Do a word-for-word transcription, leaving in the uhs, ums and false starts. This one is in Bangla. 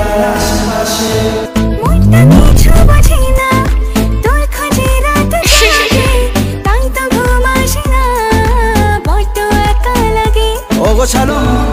আমার আশেপাশে। মনটা কিছু বোঝে না, তোর খোঁজে রাত জাগে, তাই তো ঘুম আসে না, বড্ড একা লাগে। ও গো ছাড়ো